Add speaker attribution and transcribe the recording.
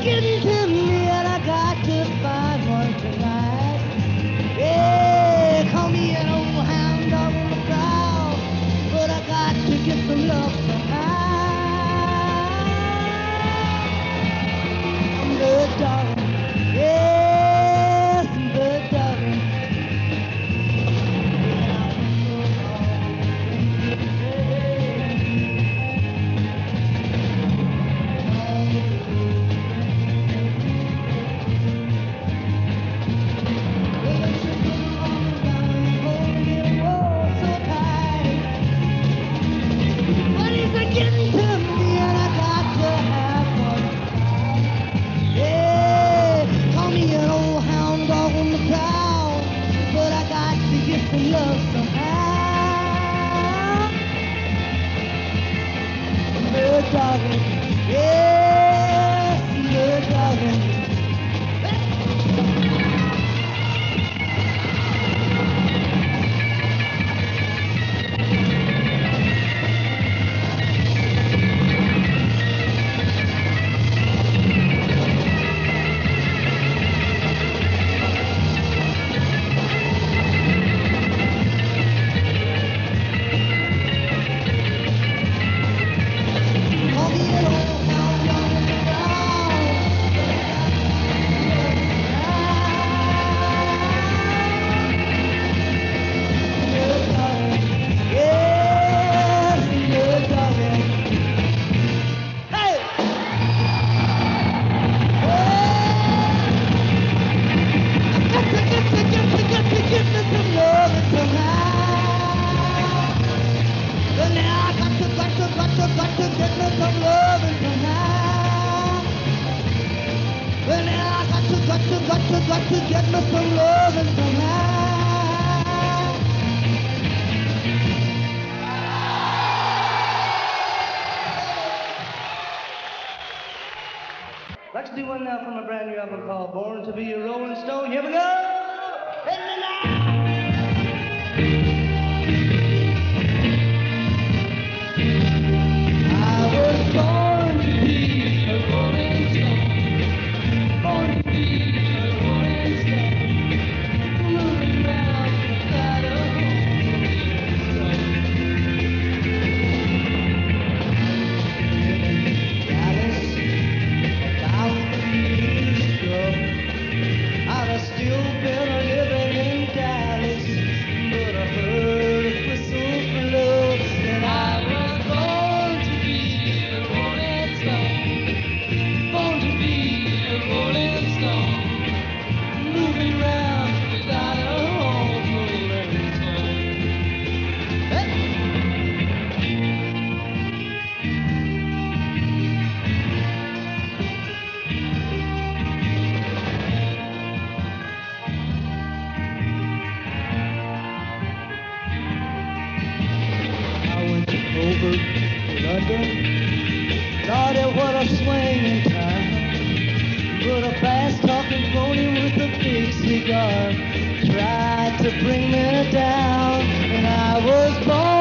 Speaker 1: getting to me, and I got to find one tonight. Yeah, call me an old hound dog on the prowl, but I got to get some love somehow. I'm good, darling. Yes, I'm good, darling. Getting to me, and I got to have one. Yeah, call me an old hound dog on the prowl, but I got to get some love somehow. Good dogging, yes, good dogging. Got to get me some loving somehow. Let's do one now from a brand new album called Born to Be a Rolling Stone. Here we go. Hit me now. I was born to be a rolling stone. Born to be over London. Lordy, what a swinging time. But a fast-talking pony with a big cigar tried to bring me down, and I was born